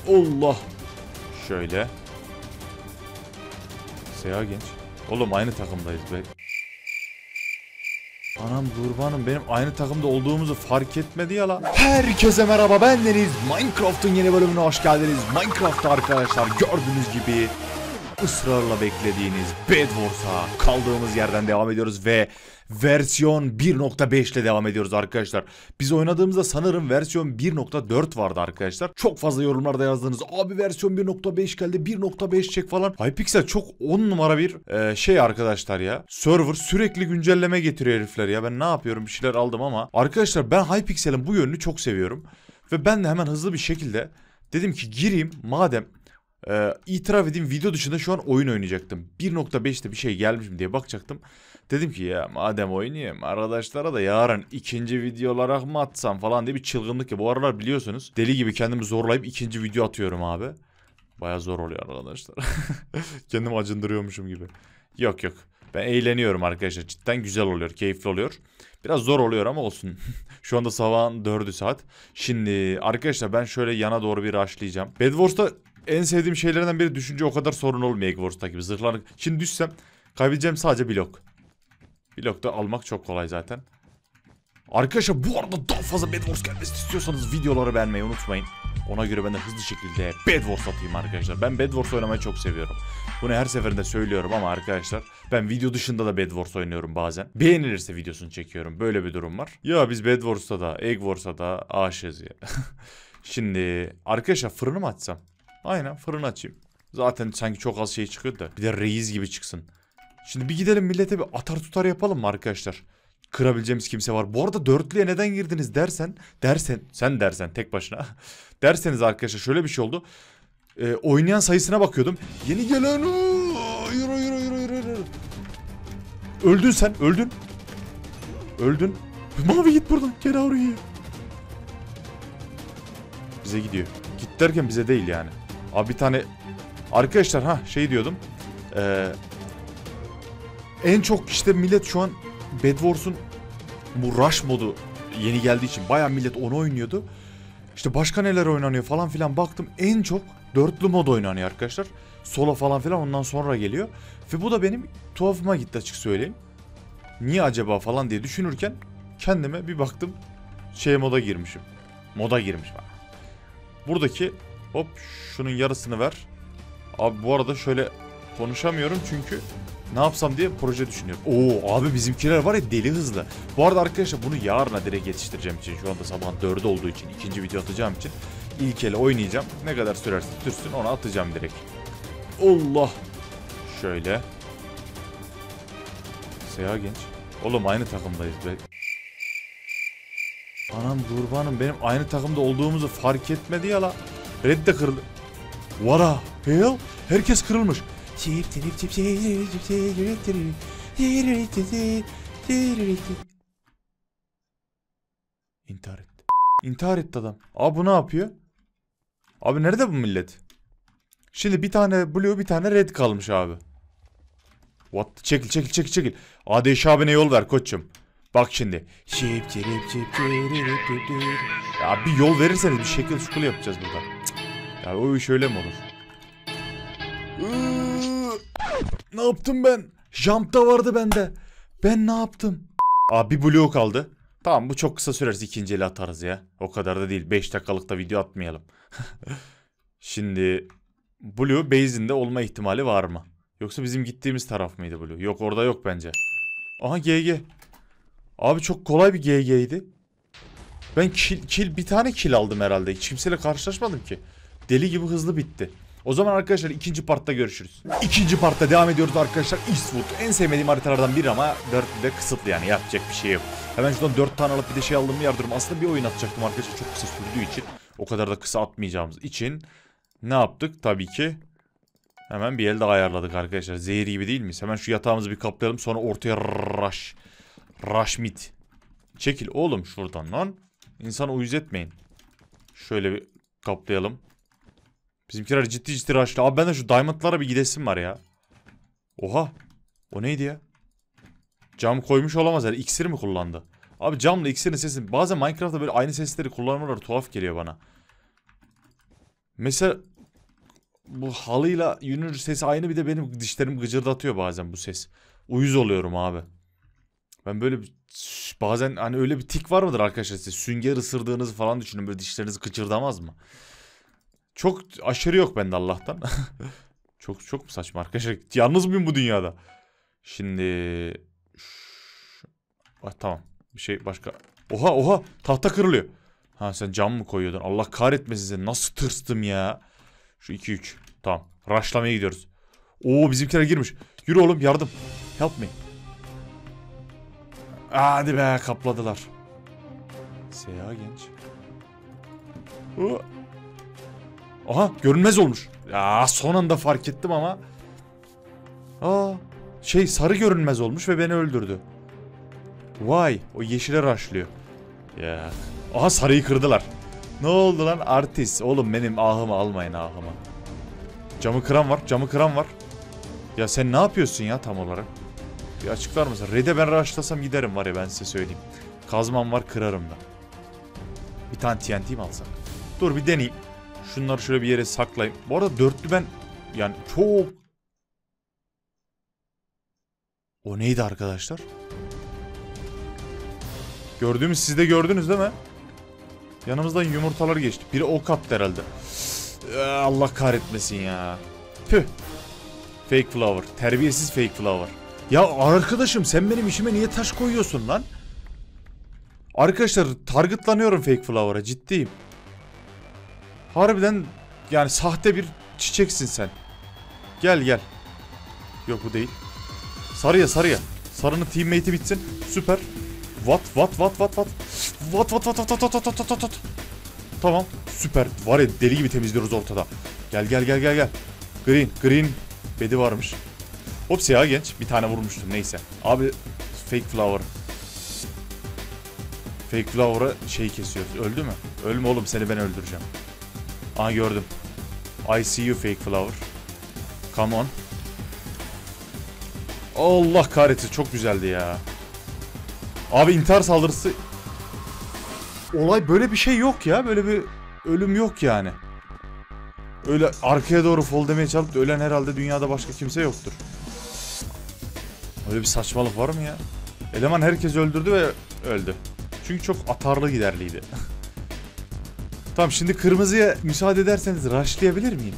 Allah. Şöyle. Seha genç. Oğlum aynı takımdayız be. Anam kurbanım, benim aynı takımda olduğumuzu fark etmedi ya la. Herkese merhaba, ben Deniz. Minecraft'ın yeni bölümüne hoş geldiniz. Minecraft'ta arkadaşlar gördüğünüz gibi ısrarla beklediğiniz Bedwars'a kaldığımız yerden devam ediyoruz ve versiyon 1.5 ile devam ediyoruz arkadaşlar. Biz oynadığımızda sanırım versiyon 1.4 vardı arkadaşlar. Çok fazla yorumlarda yazdınız. Abi versiyon 1.5 geldi, 1.5 çek falan. Hypixel çok 10 numara bir şey arkadaşlar ya. Server sürekli güncelleme getiriyor herifler ya. Ben ne yapıyorum, bir şeyler aldım ama. Arkadaşlar ben Hypixel'in bu yönünü çok seviyorum. Ve ben de hemen hızlı bir şekilde dedim ki gireyim madem. İtiraf edeyim, video dışında şu an oyun oynayacaktım. 1.5'te bir şey gelmiş mi diye bakacaktım. Dedim ki ya madem oynayayım arkadaşlara da yarın ikinci video olarak mı atsam falan diye bir çılgınlık ya. Bu aralar biliyorsunuz deli gibi kendimi zorlayıp ikinci video atıyorum abi. Baya zor oluyor arkadaşlar. Kendimi acındırıyormuşum gibi. Yok yok. Ben eğleniyorum arkadaşlar. Cidden güzel oluyor. Keyifli oluyor. Biraz zor oluyor ama olsun. Şu anda sabahın 4'ü saat. Şimdi arkadaşlar ben şöyle yana doğru bir rushlayacağım. Bedwars'ta en sevdiğim şeylerden biri düşünce o kadar sorun olmuyor Egg Wars'ta gibi. Zırhlarını... Şimdi düşsem kaybedeceğim sadece blok. Blok da almak çok kolay zaten. Arkadaşlar bu arada daha fazla Bed Wars gelmesini istiyorsanız videoları beğenmeyi unutmayın. Ona göre ben de hızlı şekilde Bed Wars atayım arkadaşlar. Ben Bed Wars oynamayı çok seviyorum. Bunu her seferinde söylüyorum ama arkadaşlar ben video dışında da Bed Wars oynuyorum bazen. Beğenilirse videosunu çekiyorum. Böyle bir durum var. Ya biz Bed Wars'ta da Egg Wars'a da aşığız ya. Şimdi arkadaşlar fırını mı açsam? Aynen fırını açayım. Zaten sanki çok az şey çıkıyor da. Bir de reis gibi çıksın. Şimdi bir gidelim millete bir atar tutar yapalım mı arkadaşlar? Kırabileceğimiz kimse var. Bu arada dörtlüye neden girdiniz sen dersen tek başına. Derseniz arkadaşlar şöyle bir şey oldu. Oynayan sayısına bakıyordum. Yeni gelen yürü. Öldün sen, öldün. Öldün. Mavi git buradan. Gel oraya. Bize gidiyor. Git derken bize değil yani. Abi bir tane arkadaşlar şey diyordum. En çok işte millet şu an Bed Wars'un bu rush modu yeni geldiği için bayağı millet onu oynuyordu. İşte başka neler oynanıyor falan filan baktım, en çok dörtlü mod oynanıyor arkadaşlar. Solo falan filan ondan sonra geliyor. Ve bu da benim tuhafıma gitti açık söyleyeyim. Niye acaba falan diye düşünürken kendime bir baktım moda girmişim. Moda girmişim. Buradaki hop şunun yarısını ver. Abi bu arada şöyle konuşamıyorum çünkü ne yapsam diye proje düşünüyorum. Oo abi bizimkiler var ya deli hızlı. Bu arada arkadaşlar bunu yarına direkt yetiştireceğim için, şu anda sabah 4 olduğu için, ikinci video atacağım için ilk ele oynayacağım. Ne kadar sürerse sürsün onu atacağım direkt. Allah. Şöyle. Seha genç. Oğlum aynı takımdayız be. Anam kurbanım, benim aynı takımda olduğumuzu fark etmedi ya la. Red de kırıldı. Vara. Hell. Herkes kırılmış. İntihar etti. İntihar etti adam. Abi bu ne yapıyor? Abi nerede bu millet? Şimdi bir tane blue bir tane red kalmış abi. What? Çekil. ADŞ abine yol ver koçum. Bak şimdi. Ya bir yol verirseniz bir şekil şukul yapacağız burada. Ya o iş öyle mi olur? Ne yaptım ben? Jump da vardı bende. Ben ne yaptım? Abi bir blue kaldı. Tamam bu çok kısa sürerse ikinci eli atarız ya. O kadar da değil. 5 dakikalık da video atmayalım. Şimdi blue base'inde olma ihtimali var mı? Yoksa bizim gittiğimiz taraf mıydı blue? Yok orada yok bence. Aha GG. Abi çok kolay bir GG'ydi. Ben bir tane kill aldım herhalde. Hiç kimseyle karşılaşmadım ki. Deli gibi hızlı bitti. O zaman arkadaşlar ikinci partta görüşürüz. İkinci partta devam ediyoruz arkadaşlar. Eastwood en sevmediğim haritalardan biri ama 4'de kısıtlı yani, yapacak bir şey yok. Hemen şuradan 4 tane alıp bir de şey aldım mı yardırım. Aslında bir oyun atacaktım arkadaşlar, çok kısa sürdüğü için. O kadar da kısa atmayacağımız için. Ne yaptık? Tabii ki hemen bir el daha ayarladık arkadaşlar. Zehir gibi değil miyiz? Hemen şu yatağımızı bir kaplayalım, sonra ortaya rush mid. Çekil oğlum şuradan lan. İnsanı uyuz etmeyin. Şöyle bir kaplayalım. Bizimkiler ciddi rush'lı. Abi ben de şu diamondlara bir gidesim var ya. Oha. O neydi ya? Cam koymuş olamaz yani. İksir mi kullandı? Abi camla iksirin sesi. Bazen Minecraft'ta böyle aynı sesleri kullanmaları tuhaf geliyor bana. Mesela bu halıyla yünün sesi aynı, bir de benim dişlerim gıcırdatıyor bazen bu ses. Uyuz oluyorum abi. Ben böyle bazen hani öyle bir tik var mıdır arkadaşlar size? Sünger ısırdığınızı falan düşünün, böyle dişleriniz gıcırdamaz mı? Çok aşırı yok bende Allah'tan. Çok mu saçma arkadaşlar? Yalnız mıyım bu dünyada? Şimdi tamam. Bir şey başka. Oha tahta kırılıyor. Ha, sen cam mı koyuyordun? Allah kahretmesin seni. Nasıl tırstım ya? Şu 2-3. Tamam. Rushlamaya gidiyoruz. Oo, bizimkiler girmiş. Yürü oğlum, yardım. Help me. Hadi be, kapladılar. Seyahat genç. Aha, görünmez olmuş. Ya son anda fark ettim ama. Sarı görünmez olmuş ve beni öldürdü. Vay, o yeşile rushlıyor. Ya. Aha, sarıyı kırdılar. Ne oldu lan artist? Oğlum benim ahımı almayın, ahımı. Camı kıran var. Ya sen ne yapıyorsun ya tam olarak? Bir açıklar mısın? Red'e ben rushlasam giderim var ya, ben size söyleyeyim. Kazmam var, kırarım da. Bir tane TNT mi alsak? Dur bir deneyeyim. Şunları şöyle bir yere saklayayım. Bu arada dörtlü ben yani çok... O neydi arkadaşlar? Gördüğümüz, siz de gördünüz değil mi? Yanımızdan yumurtalar geçti. Biri ok attı herhalde. Allah kahretmesin ya. Püh. Fake flower. Terbiyesiz fake flower. Ya arkadaşım, sen benim işime niye taş koyuyorsun lan? Arkadaşlar targetlanıyorum fake flower'a, ciddiyim. Harbiden yani sahte bir çiçeksin sen. Gel. Yok, bu değil. Sarıya. Sarının teammate'i bitsin. Süper. What? Tamam. Süper. Var ya, deli gibi temizliyoruz ortada. Gel. Green. Bedi varmış. Hop, siyah genç. Bir tane vurmuştum, neyse. Abi fake flower. Fake flower'a kesiyoruz. Öldü mü? Ölme oğlum, seni ben öldüreceğim. Aha, gördüm. I see you fake flower. Come on. Allah kahretsin, çok güzeldi ya. Abi intihar saldırısı. Olay böyle bir şey yok ya. Böyle bir ölüm yok yani. Öyle arkaya doğru fall demeye çalıp da ölen herhalde dünyada başka kimse yoktur. Öyle bir saçmalık var mı ya? Eleman herkes öldürdü ve öldü. Çünkü çok atarlı giderliydi. Tamam, şimdi kırmızıya müsaade ederseniz rushlayabilir miyim?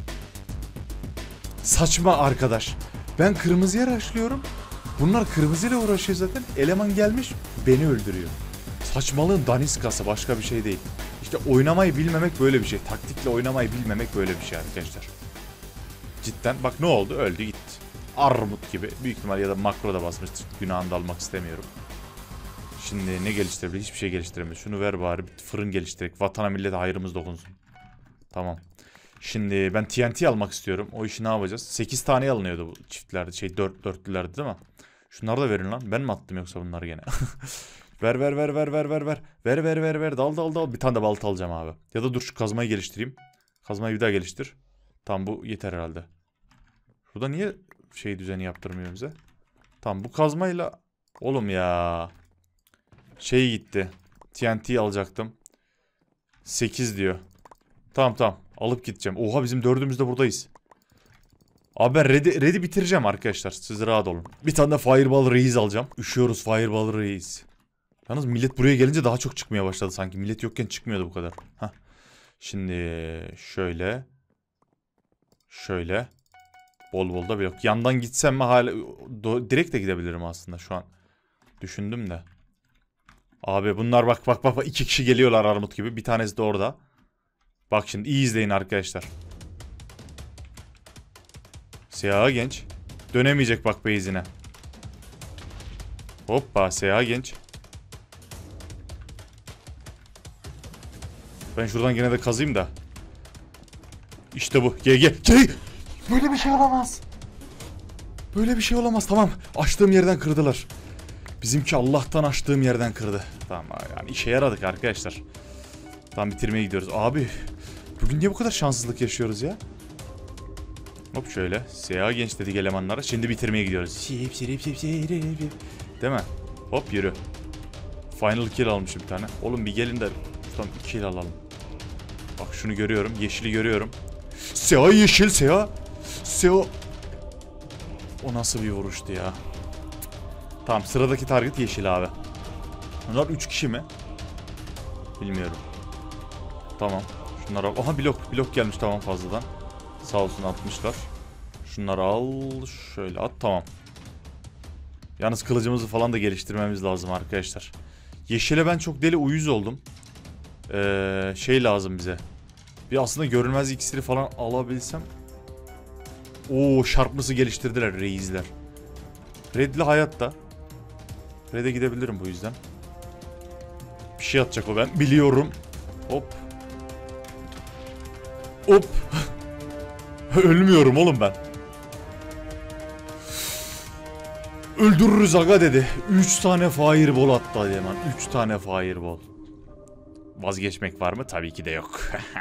Saçma arkadaş. Ben kırmızıya rushlıyorum. Bunlar kırmızıyla uğraşıyor zaten. Eleman gelmiş beni öldürüyor. Saçmalığın daniskası, başka bir şey değil. İşte oynamayı bilmemek böyle bir şey. Taktikle oynamayı bilmemek böyle bir şey arkadaşlar. Cidden bak ne oldu? Öldü gitti. Armut gibi. Büyük ihtimal ya da makro da basmıştır. Günahını da almak istemiyorum. Şimdi ne geliştirebilir? Hiçbir şey geliştiremiyor. Şunu ver bari, bir fırın geliştirerek. Vatana millete hayrımız dokunsun. Tamam. Şimdi ben TNT almak istiyorum. O işi ne yapacağız? 8 tane alınıyordu bu çiftlerde. Dörtlülerde değil mi? Şunları da verin lan. Ben mi attım yoksa bunları gene? Ver. Ver. Dal. Bir tane de balta alacağım abi. Ya da dur, şu kazmayı geliştireyim. Kazmayı bir daha geliştir. Tamam, bu yeter herhalde. Burada niye düzeni yaptırmıyor bize? Tamam, bu kazmayla... Oğlum ya. Gitti. TNT'yi alacaktım. 8 diyor. Tamam. Alıp gideceğim. Oha, bizim dördümüz de buradayız. Abi ben red'i bitireceğim arkadaşlar. Siz rahat olun. Bir tane de Fireball Reis alacağım. Üşüyoruz Fireball Reis. Yalnız millet buraya gelince daha çok çıkmaya başladı sanki. Millet yokken çıkmıyordu bu kadar. Heh. Şimdi şöyle. Bol da bir yok. Yandan gitsem mi hala... Direkt de gidebilirim aslında şu an. Düşündüm de. Abi bunlar bak. 2 kişi geliyorlar armut gibi. Bir tanesi de orada. Bak şimdi iyi izleyin arkadaşlar. Siyah genç. Dönemeyecek bak base'ine. Hoppa, siyah genç. Ben şuradan gene de kazayım da. İşte bu. Gel. Böyle bir şey olamaz. Tamam. Açtığım yerden kırdılar. Bizimki Allah'tan açtığım yerden kırdı. Tamam yani işe yaradık arkadaşlar. Tamam, bitirmeye gidiyoruz. Abi bugün niye bu kadar şanssızlık yaşıyoruz ya? Hop şöyle. Siyah genç dedik elemanlara. Şimdi bitirmeye gidiyoruz. Değil mi? Hop yürü. Final kill almışım bir tane. Oğlum bir gelin de şuradan 2 kill alalım. Bak şunu görüyorum. Yeşili görüyorum. Seha yeşil Seha. Seha. O nasıl bir vuruştu ya. Tamam sıradaki target yeşil abi. Bunlar 3 kişi mi? Bilmiyorum. Tamam. Şunları al. Aha blok gelmiş tamam fazladan. Sağ olsun atmışlar. Şunları al. Şöyle at tamam. Yalnız kılıcımızı falan da geliştirmemiz lazım arkadaşlar. Yeşile ben çok deli uyuz oldum. Şey lazım bize. Bir aslında görünmez iksiri falan alabilsem. Oo şarpması geliştirdiler reisler. Red'li hayatta. Red'e gidebilirim bu yüzden. Bir şey atacak o ben biliyorum. Hop. Hop. Ölmüyorum oğlum ben. Öldürürüz aga dedi. 3 tane fireball attı hemen. 3 tane fireball. Vazgeçmek var mı? Tabii ki de yok.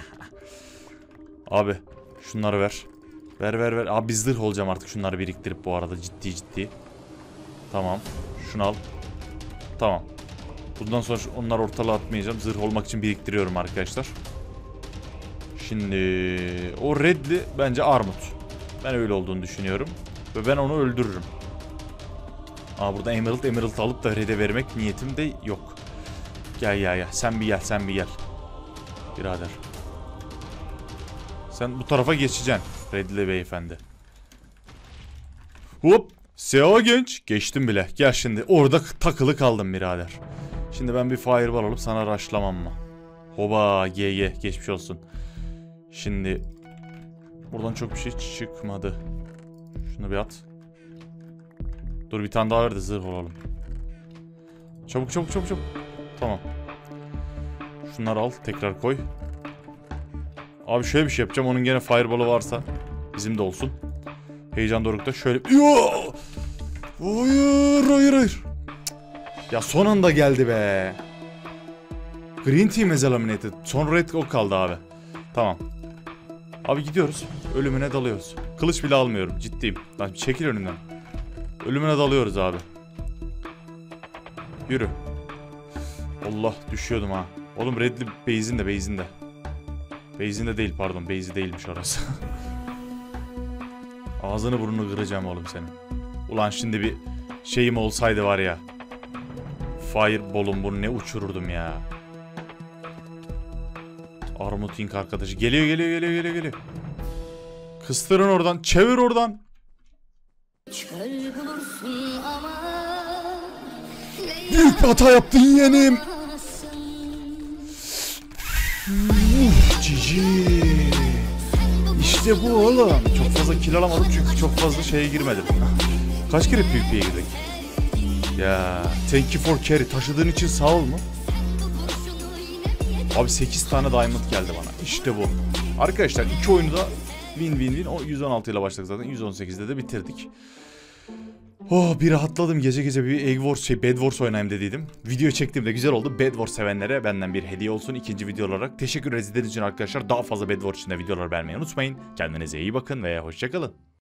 Abi şunları ver. Ver. Abi biz zırh olacağım artık şunları biriktirip bu arada ciddi. Tamam. Şunu al. Tamam. Bundan sonra onları ortalığa atmayacağım. Zırh olmak için biriktiriyorum arkadaşlar. Şimdi o redli bence armut. Ben öyle olduğunu düşünüyorum. Ve ben onu öldürürüm. Burada emerald alıp da red'e vermek niyetim de yok. Gel. Sen bir gel. Birader. Sen bu tarafa geçeceksin. Red'li beyefendi. Hop. Seha genç. Geçtim bile. Gel şimdi. Orada takılı kaldım birader. Şimdi ben bir fireball alıp sana rushlamam mı? Hoba GG. Geçmiş olsun. Şimdi. Buradan çok bir şey çıkmadı. Şunu bir at. Dur bir tane daha verdi zırh olalım. Çabuk. Tamam. Şunları al tekrar koy. Abi şöyle bir şey yapacağım. Onun gene fireball'ı varsa bizim de olsun. Heyecan dorukta şöyle. Yoo! Hayır. Ya son anda geldi be. Green Team is eliminated. Son red o kaldı abi. Tamam. Abi gidiyoruz. Ölümüne dalıyoruz. Kılıç bile almıyorum. Ciddiyim. Lan çekil önümden. Ölümüne dalıyoruz abi. Yürü. Allah düşüyordum ha. Oğlum redli base'inde. Base'inde değil pardon. Base'i değilmiş orası. Ağzını burnunu kıracağım oğlum senin. Ulan şimdi bir şeyim olsaydı var ya. Fireball'um bunu ne uçururdum ya. Armut Inc arkadaşı. Geliyor. Kıstırın oradan. Çevir oradan. Büyük bir hata yaptın yeğenim. Cici. İşte bu oğlum. Çok fazla kill alamadım çünkü çok fazla şeye girmedim. Kaç kere PvP'ye girdik? Ya, thank you for carry. Taşıdığın için sağ ol mu? Abi 8 tane diamond geldi bana. İşte bu. Arkadaşlar 2 oyunu da win. O 116 ile başladık zaten. 118'de de bitirdik. Oh bir rahatladım. Gece bir Egg Wars Bed Wars oynayayım dediydim. Video çektiğimde güzel oldu. Bed Wars sevenlere benden bir hediye olsun. İkinci video olarak. Teşekkür ederiz için arkadaşlar. Daha fazla Bed Wars için de videolar beğenmeyi unutmayın. Kendinize iyi bakın ve hoşçakalın.